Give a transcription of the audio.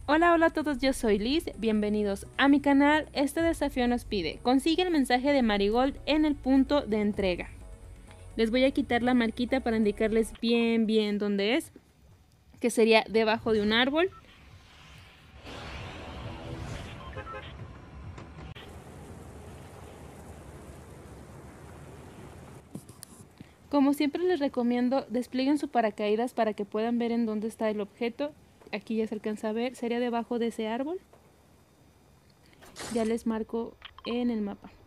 Hola, hola a todos, yo soy Liz, bienvenidos a mi canal. Este desafío nos pide, consigue el mensaje de Marigold en el punto de entrega. Les voy a quitar la marquita para indicarles bien dónde es, que sería debajo de un árbol. Como siempre les recomiendo, desplieguen su paracaídas para que puedan ver en dónde está el objeto. Aquí ya se alcanza a ver, sería debajo de ese árbol. Ya les marco en el mapa.